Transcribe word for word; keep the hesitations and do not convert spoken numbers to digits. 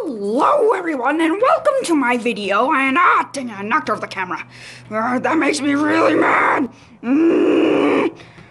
Hello everyone and welcome to my video, and ah dang it, I knocked over the camera. Uh, that makes me really mad. Mm.